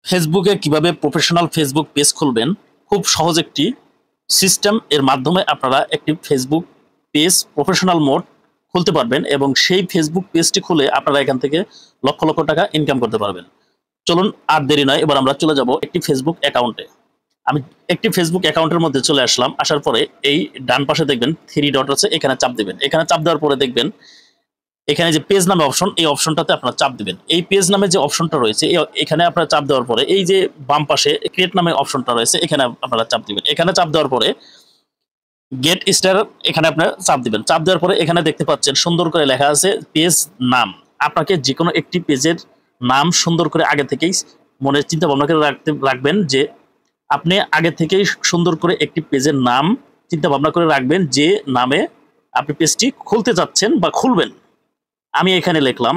ফেসবুকে কিভাবে professional Facebook page খুলবেন, খুব সহজ একটি সিস্টেম এর মাধ্যমে আপনারা একটি ফেসবুক পেজ প্রফেশনাল মোড খুলতে পারবেন এবং সেই ফেসবুক পেজটি খুলে আপনারা এখান থেকে লক্ষ লক্ষ টাকা ইনকাম করতে পারবেন। চলুন আর দেরি নয়, এবার আমরা চলে যাব একটি ফেসবুক অ্যাকাউন্টে। আমি একটি ফেসবুক অ্যাকাউন্টের মধ্যে চলে আসলাম। আসার পরে এই ডান পাশে দেখবেন 3 ডট আছে, এখানে চাপ দিবেন। এখানে চাপ দেওয়ার পরে দেখবেন এখানে যে পেজ নামে অপশন, এই অপশনটাতে আপনারা চাপ দিবেন। এই পেজ নামে যে অপশনটা রয়েছে এখানে আপনারা চাপ দেওয়ার পরে এই যে বাম পাশে ক্রিয়েট নামে অপশনটা রয়েছে, এখানে আপনারা চাপ দিবেন। এখানে চাপ দেওয়ার পরে গেট স্টার, এখানে আপনারা চাপ দিবেন। চাপ দেওয়ার পরে এখানে দেখতে পাচ্ছেন সুন্দর করে লেখা আছে পেজ নাম। আপনাকে যে কোনো একটি পেজের নাম সুন্দর করে আগে থেকেই মনে চিন্তা ভাবনা করে রাখবেন যে আপনি আগে থেকেই সুন্দর করে একটি পেজের নাম চিন্তা ভাবনা করে রাখবেন যে নামে আপনি পেজটি খুলতে যাচ্ছেন বা খুলবেন। আমি এখানে লিখলাম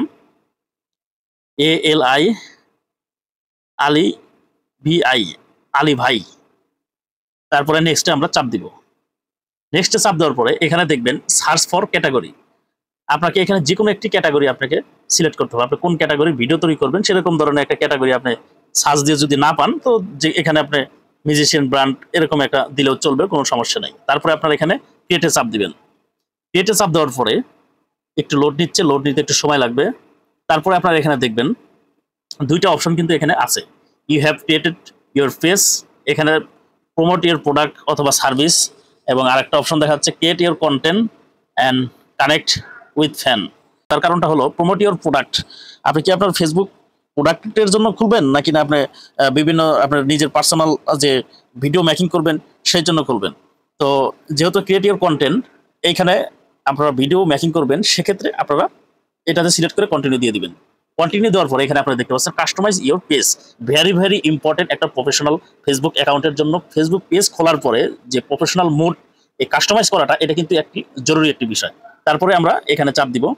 ALI আলী VI, আলী ভাই। তারপরে নেক্সটে আমরা চাপ দিব। নেক্সটে চাপ দেওয়ার পরে এখানে দেখবেন সার্চ ফর ক্যাটাগরি। আপনাকে এখানে যে কোনো একটি ক্যাটাগরি আপনাকে সিলেক্ট করতে হবে। আপনি কোন ক্যাটাগরি ভিডিও তৈরি করবেন সেরকম ধরনের একটা ক্যাটাগরি আপনি সার্চ দিয়ে যদি না পান, তো যে এখানে আপনি মিউজিশিয়ান ব্র্যান্ড এরকম একটা দিলেও চলবে, কোনো সমস্যা নাই। তারপরে আপনারা এখানে ক্রিয়েটে চাপ দিবেন। ক্রিয়েটে চাপ দেওয়ার পরে একটু লোড নিচ্ছে, লোড নিতে একটু সময় লাগবে। তারপরে আপনারা এখানে দেখবেন দুইটা অপশন কিন্তু এখানে আছে। You have created your page, এখানে প্রমোট ইউর প্রোডাক্ট অথবা সার্ভিস, এবং আরেকটা অপশন দেখা যাচ্ছে create your content and connect with fan. তার কারণটা হলো প্রমোট ইউর প্রোডাক্ট। আপনি কি আপনার ফেসবুক প্রোডাক্টের জন্য খুলবেন, নাকি না আপনি বিভিন্ন আপনার নিজের পার্সোনাল যে ভিডিও মেকিং করবেন সেই জন্য খুলবেন? তো যেহেতু ক্রিয়েট ইউর কন্টেন্ট, এইখানে আপনারা ভিডিও মেকিং করবেন, সেক্ষেত্রে আপনারা এটাতে সিলেক্ট করে কন্টিনিউ দিয়ে দিবেন। কন্টিনিউ দেওয়ার পরে এখানে আপনারা দেখতে পাচ্ছেন customize your page. Very very important একটা প্রফেশনাল ফেসবুক অ্যাকাউন্টের জন্য ফেসবুক পেজ খোলার পরে যে প্রফেশনাল মোড এই কাস্টমাইজ করাটা, এটা কিন্তু একটি জরুরি একটি বিষয়। তারপরে আমরা এখানে চাপ দিব।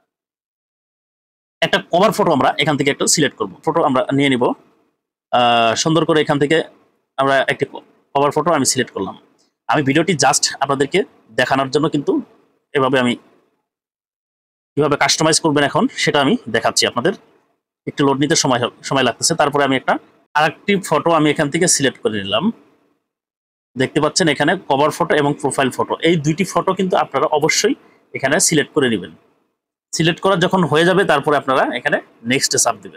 একটা কভার ফটো আমরা এখান থেকে একটা সিলেক্ট করব। ফটো আমরা নিয়ে নিব সুন্দর করে। এখান থেকে আমরা একটি কভার ফটো আমি সিলেক্ট করলাম। আমি ভিডিওটি জাস্ট আপনাদেরকে দেখানোর জন্য কিন্তু এভাবে আমি কিভাবে কাস্টমাইজ করবেন এখন সেটা আমি দেখাচ্ছি আপনাদের। একটু লোড নিতে সময় লাগতেছে। তারপরে আমি আরেকটি ফটো আমি এখান থেকে সিলেক্ট করে নিলাম। দেখতে পাচ্ছেন এখানে কভার ফটো এবং প্রোফাইল ফটো, এই দুইটি ফটো কিন্তু আপনারা অবশ্যই এখানে সিলেক্ট করে নেবেন। সিলেক্ট করা যখন হয়ে যাবে তারপরে আপনারা এখানে নেক্সটে চাপ দিবেন।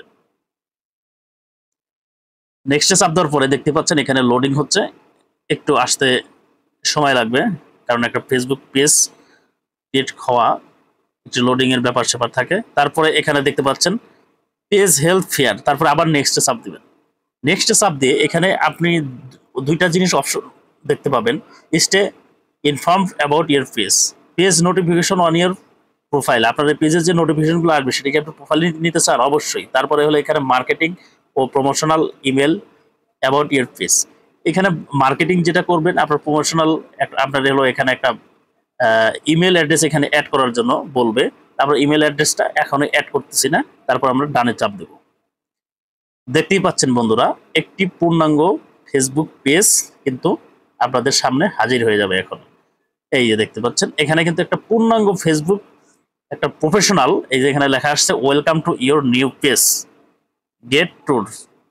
নেক্সটে চাপ দেওয়ার পরে দেখতে পাচ্ছেন এখানে লোডিং হচ্ছে, একটু আসতে সময় লাগবে, কারণ একটা ফেসবুক পেজ ক্রিয়েট হওয়া একটু লোডিং এর ব্যাপার স্যাপার থাকে। তারপরে এখানে দেখতে পাচ্ছেন পেজ হেলথ ফেয়ার, তারপরে আবার নেক্সটে চাপ দিবেন। নেক্সটে চাপ দিয়ে এখানে আপনি দুইটা জিনিস অপশন দেখতে পাবেন। Stay informed about your page, page notification on your profile. আপনার পেজের যে নোটিফিকেশনগুলো আসবে সেটাকে আপনি প্রোফাইলে নিতে চান অবশ্যই। তারপরে হলো এখানে মার্কেটিং ও promotional email about your page. এখানে মার্কেটিং যেটা করবেন আপনার প্রমোশনাল, আপনার হলো এখানে একটা ইমেল অ্যাড্রেস এখানে অ্যাড করার জন্য বলবে। তারপর ইমেল অ্যাড্রেসটা এখনো অ্যাড করতেছি না। তারপর আমরা ডানে চাপ দেব। দেখতেই পাচ্ছেন বন্ধুরা, একটি পূর্ণাঙ্গ ফেসবুক পেজ কিন্তু আপনাদের সামনে হাজির হয়ে যাবে এখন। এই যে দেখতে পাচ্ছেন এখানে কিন্তু একটা পূর্ণাঙ্গ ফেসবুক, একটা প্রফেশনাল, এই যে এখানে লেখা আসছে welcome to your new page, get tools.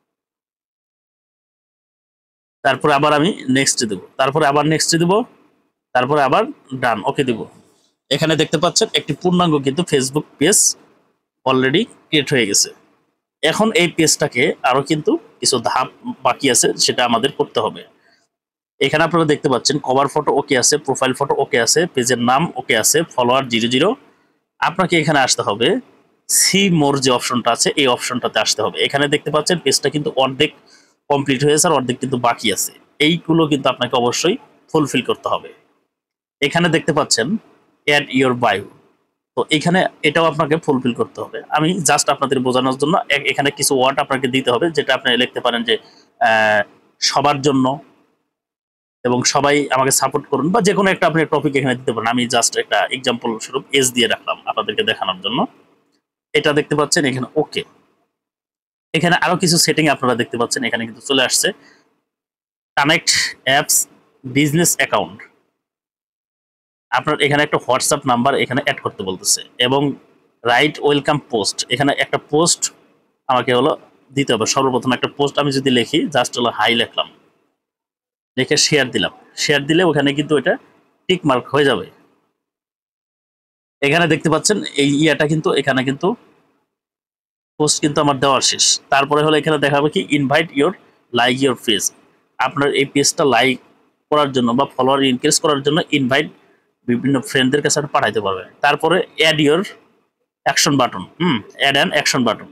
তারপরে আবার আমি নেক্সট দেব, তারপরে আবার নেক্সট দেব, তারপরে আবার ডান ওকে দেব। এখানে দেখতে পাচ্ছেন একটি পূর্ণাঙ্গ কিন্তু ফেসবুক পেজ অলরেডি ক্রিয়েট হয়ে গেছে। এখন এই পেজটাকে আরো কিন্তু কিছু ধাপ বাকি আছে, সেটা আমাদের করতে হবে। এখানে আপনারা দেখতে পাচ্ছেন কভার ফটো ওকে আছে, প্রোফাইল ফটো ওকে আছে, পেজের নাম ওকে আছে, ফলোয়ার 00। আপনাকে এখানে আসতে হবে সি মোর যে অপশনটা আছে, এই অপশনটাতে আসতে হবে। এখানে দেখতে পাচ্ছেন পেজটা কিন্তু অর্ধেক কমপ্লিট হয়েছে আর অর্ধেক কিন্তু বাকি আছে। এইগুলো কিন্তু আপনাকে অবশ্যই ফুলফিল করতে হবে। এখানে দেখতে পাচ্ছেন অ্যাড ইউর বায়ো, তো এখানে এটাও আপনাকে ফুলফিল করতে হবে। আমি জাস্ট আপনাদের বোঝানোর জন্য এখানে কিছু ওয়ার্ড আপনাকে দিতে হবে, যেটা আপনি লিখতে পারেন যে সবার জন্য এবং সবাই আমাকে সাপোর্ট করুন, বা যে কোনো একটা আপনি টপিক এখানে দিতে পারেন। আমি জাস্ট একটা এক্সাম্পল স্বরূপ এস দিয়ে রাখলাম আপনাদেরকে দেখানোর জন্য। এটা দেখতে পাচ্ছেন এখানে ওকে। এখানে আরো কিছু সেটিং আপনারা দেখতে পাচ্ছেন, এখানে কিন্তু চলে আসছে কানেক্ট অ্যাপস বিজনেস অ্যাকাউন্ট। আপনার এখানে একটা হোয়াটসঅ্যাপ নাম্বার এখানে অ্যাড করতে বলতেছে, এবং রাইট ওয়েলকাম পোস্ট, এখানে একটা পোস্ট আমাকে হলো দিতে হবে। সর্বপ্রথম একটা পোস্ট আমি যদি লিখি, জাস্ট হলো হাই লিখলাম, লিখে শেয়ার দিলাম। শেয়ার দিলে ওখানে কিন্তু এটা টিক মার্ক হয়ে যাবে। এখানে দেখতে পাচ্ছেন এই ইয়াটা কিন্তু এখানে কিন্তু পোস্ট কিন্তু আমার দেওয়া শেষ। তারপরে হলো এখানে দেখাবে কি invite your like your page. আপনার এই পেজটা লাইক করার জন্য বা ফলোয়ার ইনক্রিজ করার জন্য ইনভাইট বিভিন্ন ফ্রেন্ডদের কাছে পাঠাইতে পারবে। তারপরে add your action button, add an action button.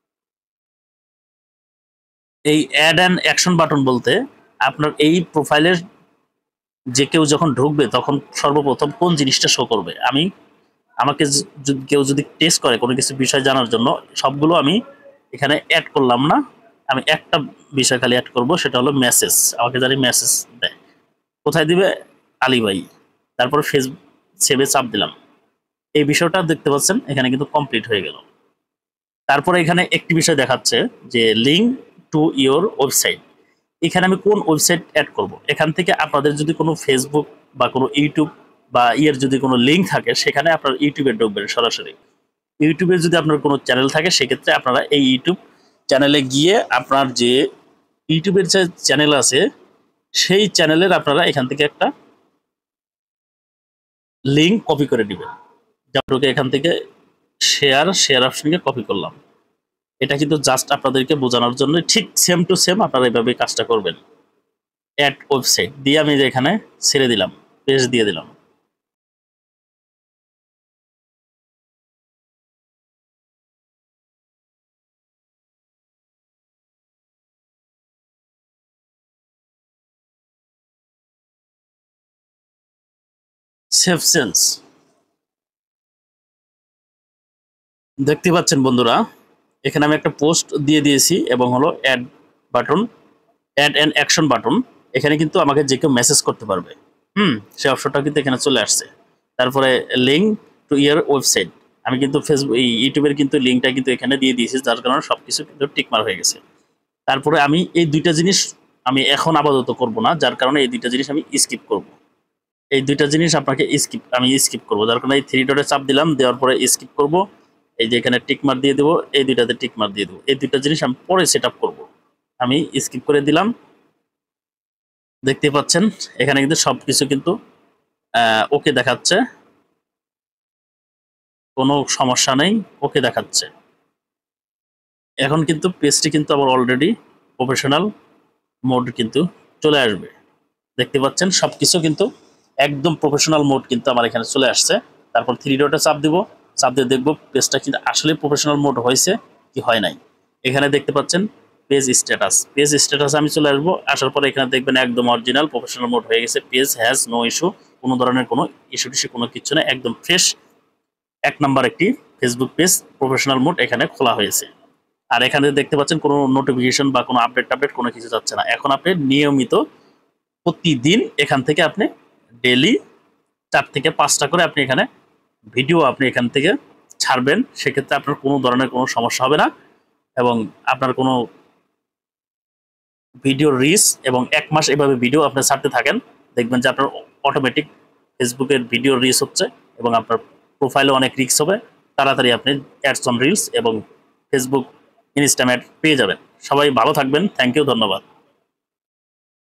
এই অ্যাড অ্যান অ্যাকশন বাটন বলতে আপনার এই প্রোফাইলের যে কেউ যখন ঢুকবে তখন সর্বপ্রথম কোন জিনিসটা শো করবে। আমাকে কেউ যদি টেস্ট করে কোনো কিছু বিষয় জানার জন্য, সবগুলো আমি এখানে অ্যাড করলাম না, আমি একটা বিষয় খালি অ্যাড করব, সেটা হলো মেসেজ। আমাকে জানি মেসেজ দেয়, কোথায় দিবে? আলী ভাই। তারপর ফেসবুক সেভে চাপ দিলাম। এই বিষয়টা দেখতে পাচ্ছেন এখানে কিন্তু কমপ্লিট হয়ে গেল। তারপরে এখানে একটি বিষয় দেখাচ্ছে যে লিঙ্ক টু ইওর ওয়েবসাইট। এখানে আমি কোন ওয়েবসাইট অ্যাড করব। এখান থেকে আপনাদের যদি কোনো ফেসবুক বা কোনো ইউটিউব বা যদি কোনো লিঙ্ক থাকে, সেখানে আপনার ইউটিউবে ঢুকবেন সরাসরি। ইউটিউবে যদি আপনার কোনো চ্যানেল থাকে, সেক্ষেত্রে আপনারা এই ইউটিউব চ্যানেলে গিয়ে আপনার যে ইউটিউবের যে চ্যানেল আছে সেই চ্যানেলের আপনারা এখান থেকে একটা লিঙ্ক কপি করে নেবেন। যেমন এখান থেকে শেয়ার অপশনকে কপি করলাম। এটা কিন্তু জাস্ট আপনাদেরকে বোঝানোর জন্য, ঠিক সেম টু সেম আপনারা এইভাবে কাজটা করবেন। অ্যাড ওয়েবসাইট দিয়ে আমি এখানে ছেড়ে দিলাম, পেজ দিয়ে দিলাম। সেভ সেলস দেখতে পাচ্ছেন বন্ধুরা, এখানে আমি একটা পোস্ট দিয়ে দিয়েছি এবং হলো add button, add an action button. এখানে কিন্তু আমাকে যে কেউ মেসেজ করতে পারবে, সেই অপশনটা কিন্তু এখানে চলে আসছে। তারপরে লিঙ্ক টু ইয়ার ওয়েবসাইট, আমি কিন্তু ফেসবুক ইউটিউবের কিন্তু লিঙ্কটা কিন্তু এখানে দিয়ে দিয়েছি, যার কারণে সবকিছু কিন্তু টিকমার হয়ে গেছে। তারপরে আমি এই দুইটা জিনিস আমি এখন আপাতত করব না, যার কারণে এই দুইটা জিনিস আমি স্কিপ করব। এই দুইটা জিনিস আপনাকে আমি স্কিপ করব, যার কারণে এই থ্রি ডটে চাপ দিলাম, দেওয়ার পরে স্কিপ করব। এই যে এখানে টিকমার দিয়ে দেবো, এই দুইটাতে টিকমার দিয়ে দেবো। এই দুইটা জিনিস আমি পরে সেট আপ করবো। আমি স্কিপ করে দিলাম। দেখতে পাচ্ছেন এখানে কিন্তু সবকিছু কিন্তু ওকে দেখাচ্ছে, কোনো সমস্যা নেই, ওকে দেখাচ্ছে। এখন কিন্তু পেজটি কিন্তু আবার অলরেডি প্রফেশনাল মোড কিন্তু চলে আসবে। দেখতে পাচ্ছেন সবকিছু কিন্তু একদম প্রফেশনাল মোড কিন্তু আমার এখানে চলে আসছে। তারপর থ্রি ডটে চাপ দিব, চাপ দিয়ে দেখবো পেজটা কিন্তু আসলে প্রফেশনাল মোড হয়েছে কি হয় নাই। এখানে দেখতে পাচ্ছেন পেজ স্ট্যাটাস আমি চলে আসবো। আসার পরে এখানে দেখবেন একদম অরিজিনাল প্রফেশনাল মোড হয়ে গেছে। পেজ হ্যাজ নো ইস্যু, কোনো ধরনের কোনো ইস্যু টিস্যু কোনো কিছু নেই, একদম ফ্রেশ এক নাম্বার একটি ফেসবুক পেজ প্রফেশনাল মোড এখানে খোলা হয়েছে। আর এখানে দেখতে পাচ্ছেন কোনো নোটিফিকেশন বা কোনো আপডেট কোনো কিছু যাচ্ছে না। এখন আপনি নিয়মিত প্রতিদিন এখান থেকে আপনি ডেইলি 4 থেকে 5টা করে আপনি এখানে ভিডিও আপনি এখান থেকে ছাড়বেন। সেক্ষেত্রে আপনার কোনো ধরনের কোনো সমস্যা হবে না এবং আপনার কোনো ভিডিও রিচ এবং 1 মাস এভাবে ভিডিও আপনি ছাড়তে থাকেন, দেখবেন যে আপনার অটোমেটিক ফেসবুকের ভিডিও রিচ হচ্ছে এবং আপনার প্রোফাইলে অনেক রিচ হবে। তাড়াতাড়ি আপনি অ্যাডস অন রিলস এবং ফেসবুক ইনস্টাম অ্যাড পেয়ে যাবেন। সবাই ভালো থাকবেন। থ্যাংক ইউ, ধন্যবাদ।